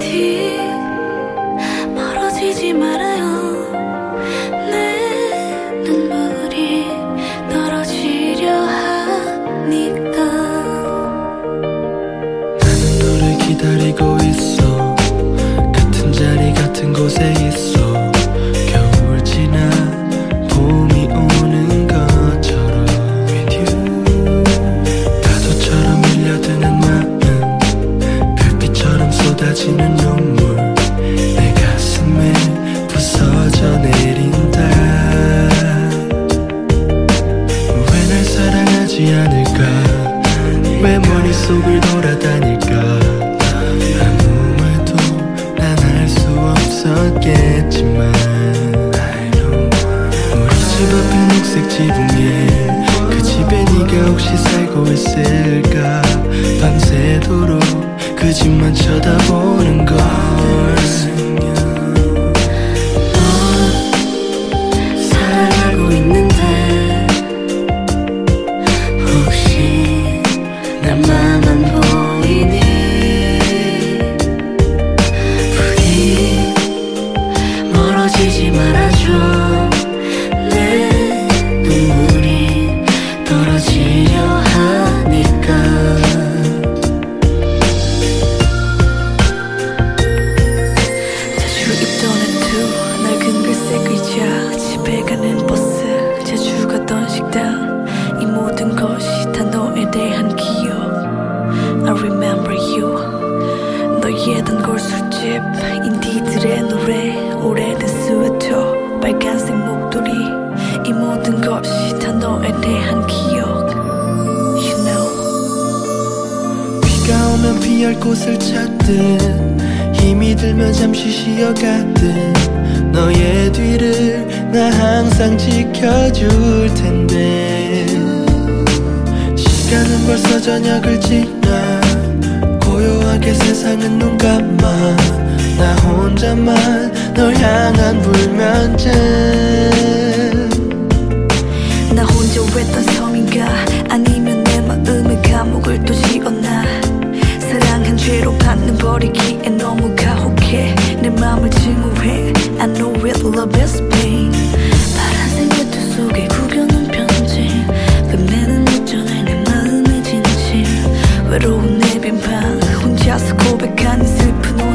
부디 멀어지지 말아요. 내 눈물이 떨어지려 하니까. 나는 너를 기다리고 있어. 같은 자리 같은 곳에 있어. 겨울 지나 봄이 오는 것처럼 with you. 파도처럼 밀려드는 마음, 별빛처럼 쏟아지는 눈물, 내 가슴에 부서져 내린다. 왜 날 사랑하지 않을까? 왜 머릿속을 돌아다닐까? 아무 말도 난 할 수 없었겠지만 우리 집 앞에 녹색 지붕 위에 그 집에 네가 혹시 살고 있을까? 밤새도록 그 집만 쳐다보는 걸. 사랑하고 있는데 혹시 나만 보이니? 부디 멀어지지 말아줘. 내 눈물이 떨어지려 하니까. 자주 입던 애투 낡은 글색 의자, 집에 가는 버스, 자주 가던 식당, 이 모든 것이 다 너에 대한 기억. I remember you. 너의 단골 술집, 인디들의 노래, 오래된 스웨터, 빨간색 목도리, 이 모든 것이 다 너에 대한 기억. You know. 비가 오면 피할 곳을 찾듯, 힘이 들면 잠시 쉬어가듯, 너의 뒤를 나 항상 지켜줄 텐데. 시간은 벌써 저녁을 지나 고요하게 세상은 눈 감아. 나 혼자만 널 향한 불면증. 나 혼자 외딴 섬인가? 아니면 내 마음의 감옥을 또 지었나? 사랑한 죄로 받는 버리기에 너무 가혹해. 내 맘을 증오해. I know it, love is pain. 파란색 외투 속에 구겨놓은 편지, 끝내는 오전에 내 마음의 진심. 외로운 내 빈방 혼자서 고백하는 슬픈